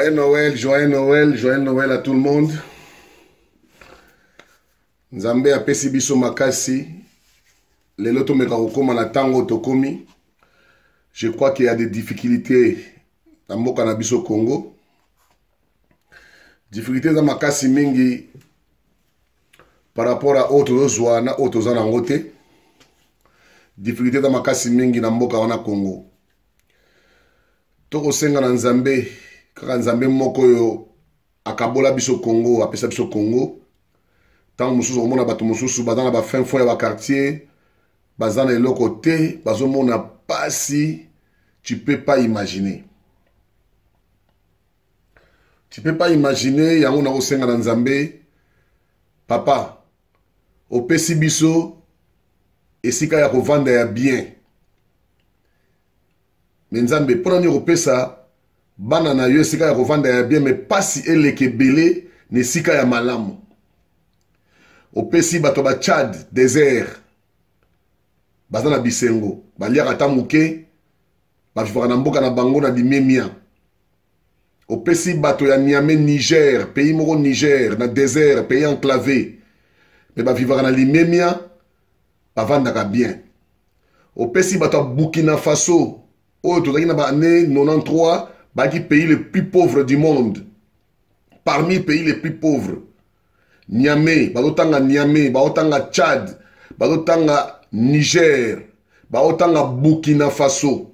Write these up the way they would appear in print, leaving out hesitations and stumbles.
joyeux Noël à tout le monde. Nzambe apesi biso makasi. Lelo tomeka kokoma na tango tokomi. Je crois qu'il y a des difficultés na mboka na biso Congo. Difficultés za makasi mingi par rapport à autres zwana, autres zanangote. Difficultés za makasi mingi na mboka wana Congo. Toko senga na Nzambe, kaka Nzambe moko yo akabola biso Congo, apesa biso Congo. Tant mususu omona bato mususu bazana ba fin fond ya ba quartier, bazana eloko te, bazomona pasi, tu peux pas imaginer. Tu peux pas imaginer yango na kosenga na Nzambe, papa, opesi biso esika ya kovanda ya bien. Mais Nzambe pona ni opesa bana na yo esika ya kovanda ya bien, mais pasi eleke belé ne sika ya malamu. Opesi bato ba Tchad, désert. Bazana bisengo, baliaka tamuke, bavivaka na mboka na bango na limemia. Opesi bato ya Niamey, Niger, pays moko Niger, na désert, pays enclavé. Mais bavivaka na limemia, bavandaka bien. Opesi bato ya Burkina Faso, oyo tozaki na ba année 93, baki pays le plus pauvre du monde. Parmi les pays les plus pauvres. Niamey, bazotanga Niamey, bazotanga Tchad, bazotanga Niger, bazotanga Burkina Faso.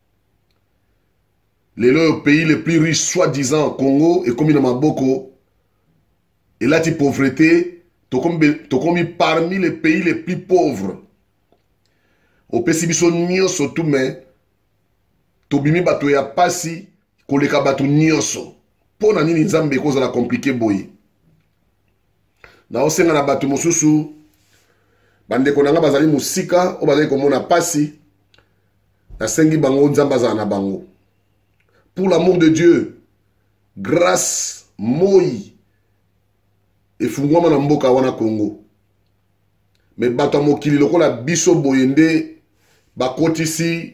Le pays le plus riche, soi-disant, Congo, et comme il y a Maboko, et là, tu pauvreté, tu commis parmi les pays les plus pauvres. Au Pessibiso Nyoso, tout mais, tu bimi bato ya pasi, koleka bato Nyoso. Pour nani Nzambe cause la compliqué boy. Na osenga na bato mosusu, bande konanga bazali musika, o bazali komona pasi, na sengi bango Nzamba za na bango. Pour l'amour de Dieu, grâce, moi, et fungwama na mboka wana Congo. Mais bato mokili lokola biso boyende, bakotisi,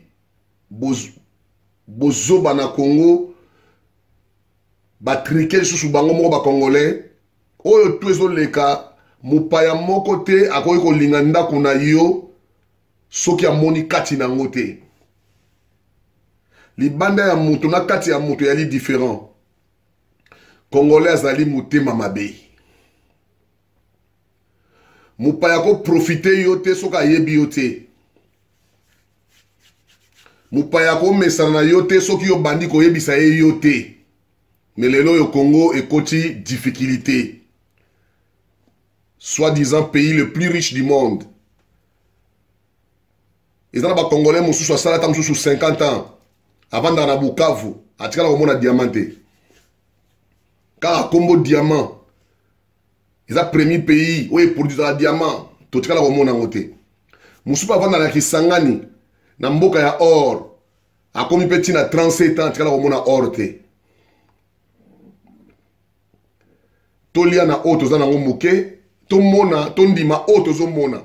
bozoba na Congo, batrike susu bango moko ba Congolais, oyo tuezo leka, mupaya moko te, akoyi kolinga ndako na yo, soki amoni kati na ngote. Libanda ya mutu na kati ya mutu yali différent. Congolais azali mutema mabe. Mupaya ko profite yote soka yebi yote. Mupaya ko mesana yote soki yo bandi ko yebisa ye yote. Mais lelo yo Congo ekoti difficulté. Soi-disant pays le plus riche du monde. Ils ont ba Congolais mususu asala ta mususu 50 ans. Avant dans la Bukavu, à tika la komona diamanté. Car Combo diamant, ils ont premier pays où ils produisent la diamant. Tout tika la komona ngote. Musupa avant dans la Kisangani, na mboka ya or, a komi petit na 37 ans, tika la komona or te. Tolia na auto za na ngomuke, to mona, to ndima auto zo mona.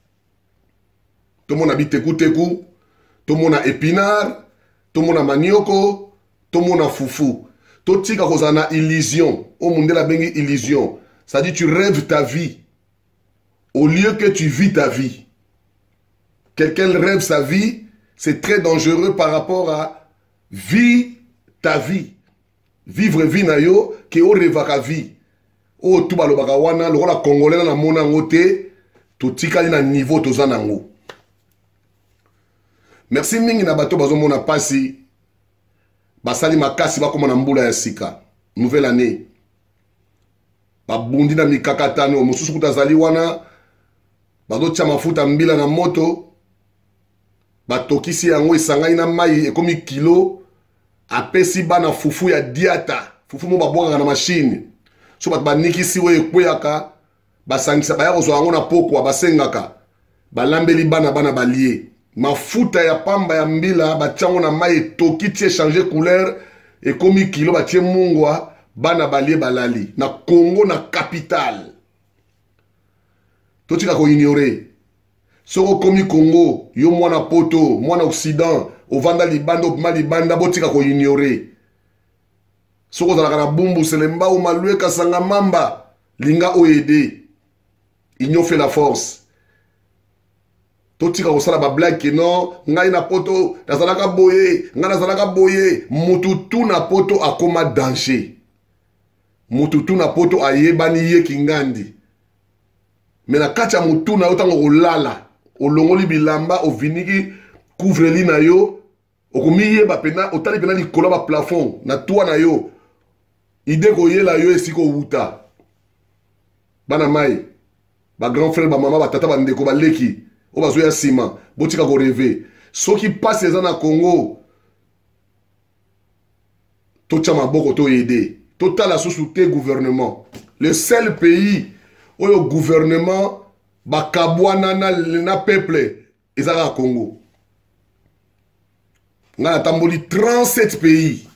To mona biteku teku, to mona épinard. Tomona manioko, tomona fufu. Totika kozana illusion. O monde la bengi illusion. Ça dit tu rêves ta vie. Au lieu que tu vis ta vie. Quelqu'un rêve sa vie, c'est très dangereux par rapport à vie ta vie. Vivre vie na yo, ke o rêvaka vie. O tuba lo baka wana, lo la congolais na mona ngote, totika li na niveau tozanango. Merci mingi na bato bazo mona pasi. Basali makasi bakoma na mbula ya sika. Nouvelle année. Babundi na mikakatano. Mususu kutazali wana. Bazo tia mafuta mbila na moto. Batokisi yango esangai na mai ekomi kilo. Apesi bana fufu ya diata. Fufu mo babwaka na machine. So bato banikisi we ekweyaka. Basangisa baya kozwa yango na pokwa basengaka. Balambeli bana balie. Mafuta ya pamba ya mbila batiango na mai toki tie changer couleur et komi kilo batie mungwa bana balie balali na Congo na capitale. Totika ko ignorer. Soko komi Congo yo mwana poto, mwana Occident, ovanda libanda opima libanda botika ko ignorer. Soko zalaka na bumbu selemba ou malue kasanga mamba. Linga oede. Ils fait la force. Totika osala ba blague que non, ngai na poto, nazalaka boye, ngai nazalaka boye, mututu na poto akoma danger. Mututu na poto ayebani ye kingandi. Mais na kacha mutu na yotango olala, olongoli bilamba, oviniki couvre li na yo, okomiye ba pena, otali pena likolo ba plafond, na toa na yo. Ide koye la yo esiko wuta. Bana mai, ba grand frère, ba maman, ba tata, ba ndeko, ba leki. O bazoya sima, botika ko rêver. Ceux qui passent les ans à Congo, tout ça m'a beaucoup aidé. Total la sous-souté gouvernement. Le seul pays où le gouvernement bakabwana na peuple ils à Congo. On a tamboli 37 pays.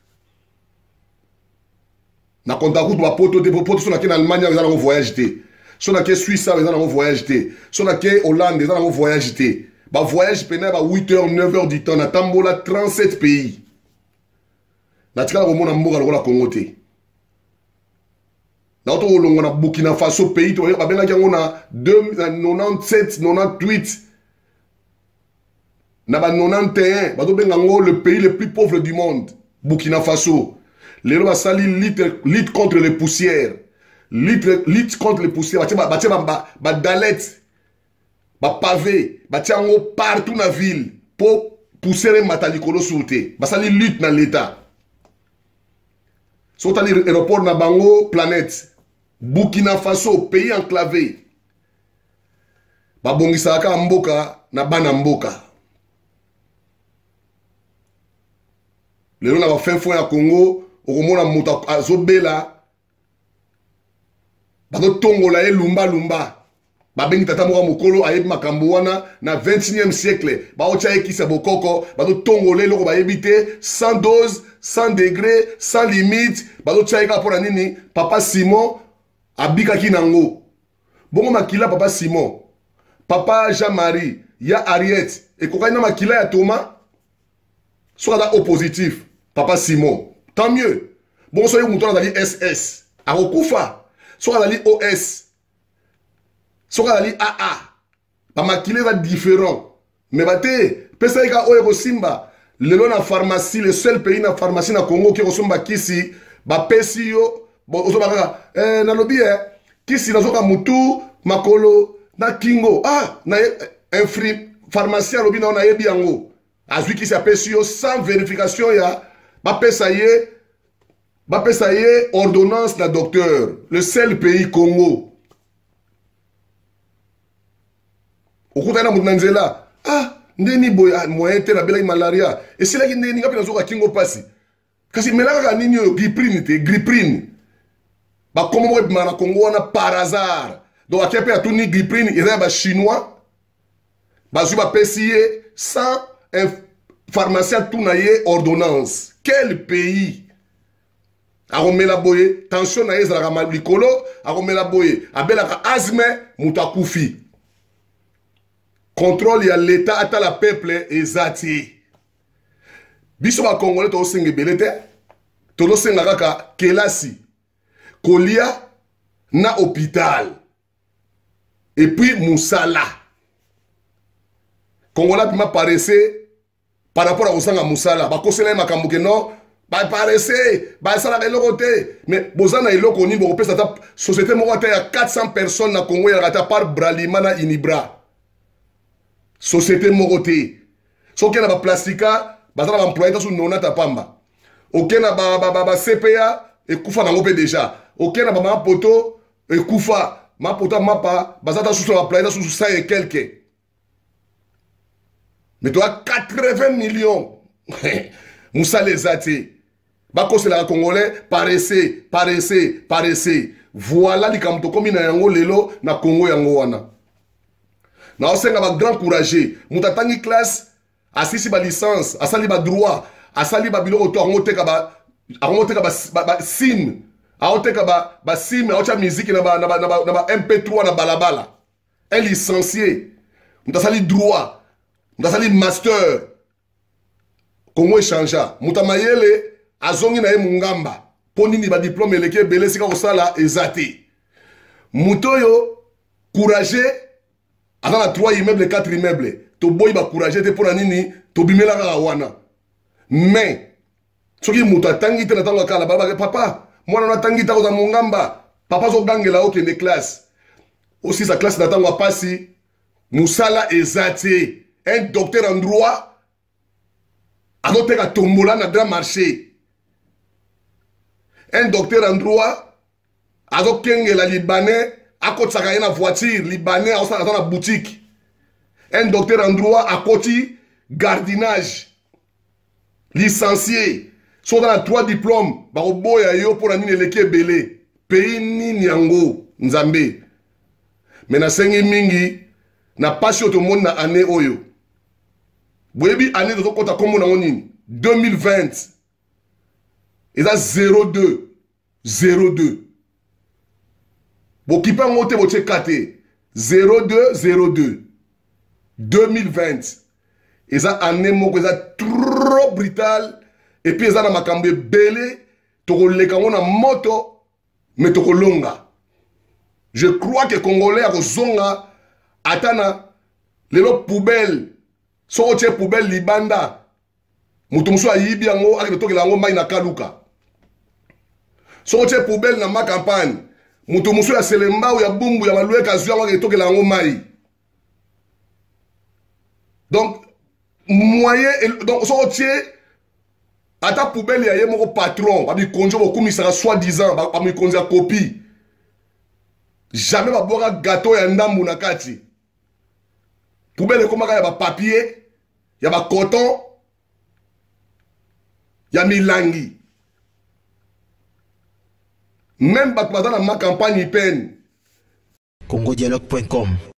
Na kontaku to poto de poto sur en Allemagne ils ont voyagé. Si on a que Suisse, ils ont voyagé. Si on a que Hollande, ils ont voyagé. Bah voyage pendant 8h, 9h du temps. Na tambola 37 pays. Na tika ko mona mboka lokola Congo te. Na oto olongo na Burkina Faso pays to ba benga yango na 97, 98. Na ba 91, ba to benga ngo le pays le plus pauvre du monde, Burkina Faso. Les lois sali lutte contre les poussières. Lutte contre les poussières. Ba dalet, ba pavé, ba tiango partout na ville pour pousser les matalikolo sauter. Ba sali lutte dans l'état. Sauta l'aéroport na bango planète. Burkina Faso pays enclavé. Ba bongisa ka mboka na bana mboka. Les gens na ba fin fond ya Congo, okomona muta azobela. Bato tongola ye lumba lumba. Babengi tata moko mokolo ayebi makambo wana na 21e siècle. Baotia ekisa bokoko, bato tongole loko bayebi te, sans dose, sans degré, sans limite. Bato tia eka pona nini, papa Simon abikaki nango. Bongo makila papa Simon. Papa Jean-Marie, ya Ariette, ekokai na makila ya Thomas. Soit là au positif, papa Simon. Tant mieux. Bon soyez mouton dans SS. Arokufa. Soit dans OS, soit dans AA. Ba makile va différent. Mais bate, pesa ika oye simba. Le long na pharmacie, le seul pays na pharmacie na Congo qui ressemble kisi, ba pesi yo, bon ozoba na lobi kisi na zoka mutu, makolo, na kingo. Ah, na pharmacie na lobi na yebi yango. Azui kisi a pesi yo sans vérification ya, ba pesa ye. Bapé ça y est, ordonnance la docteur. Le seul pays Congo. Au côté de Mounanzela. Ah, ndeni boya moyen te la bela malaria. Et c'est là qu'il ndeni ngapi nazoka kingo pasi. Kasi melaka ninyo griprine te, griprine. Ba comme moi na Congo wana par hasard. Donc à kepe atuni griprine, il y a ba chinois. Ba zuba pesiye sans un pharmacien tout naye ordonnance. Quel pays? Aromela boye, tension na ezalaka malikolo, aromela boye, abelaka asthme, mutakufi. Contrôle ya l'état ata la peuple ezati. Biso ba Congolais to senge belete, to senga kaka kelasi, kolia na hôpital. Et puis musala. Congolais m'a paraissé par rapport à osanga musala, ba kosela makambo ke non. Bah paraissez, bah ça la côté. Mais bozana ilo koni bo pesa ta société mo il y a 400 personnes na Congo ya rata par Bralimana Inibra. Société mo côté. So ke na ba plastika, ba ça ba employé ta su nona ta pamba. OK na ba CPA e kufa na ngopé déjà. OK na ba ma poto e kufa, ma poto mapa, ba ça ta su ba employé ta su 100 et quelques. Mais toi 80 millions. Moussa les athées. Bako c'est la Congolais, paraissez. Voilà les kamto comme na yango lelo na Congo yango wana. Na osenga ba grand courageux. Mutatangi classe, asisi ba licence, asali ba droit, asali ba biloko to ngoteka ba sim. Aoteka ba sim, aocha musique na ba MP3 na balabala. Un licencié. Mutasali droit. Mutasali master. Congo échangea. Mutamayele azongi na ye mungamba. po nini ba diplôme eleki ebele sika kosala eza te. Moto oyo courageux aza na 3 immeubles 4 immeubles toboyi ba courageux te mpona nini tobimela kaka wana. Mais soki moto atangi te na ntango akala babake papa mwana na atangi te akoza mongamba papa azogangela okende classe aussi sa classe na ntango apasi musala eza te. Un docteur en droit azoteka tombola na grand marché. Un docteur en droit azokengela libanais akotisaka ye na voiture libanais aza na boutique. Un docteur en droit akoti gardinage licencié so na 3 diplômes bakoboya yo mpona nini eleki ebele pays nini yango nzambe. Me nasengi mingi na pasi oyo tomoni na année oyo boyebi année tozokota kombo nango nini 2020 eza 02 bokipe yango te botieka te 02 2020 eza année moko eza trop brutal et puis eza na makambo ebele tokoleka yango na moto me tokolonga. Je crois que Congolais a kozonga atana lelo poubelle soko tie poubelle libanda mutu musu ayibi yango akende tokela yango mai na kaluka. Soko tie poubelle na ma campagne mutu musu ya selemba ou ya bumbu ya maloué kazu yango akende tokela yango mai. Donc moyen donc soko tie ata poubelle ya ye moko patron ba bi konjo bokumisaka soi-disant ba mi konza copie. Jamais ba boka gâteau ya ndambu na kati. Poubelle komaka ya ba papier, ya ba coton, ya milangi. Même ba na ma campagne peine. congodialogue.com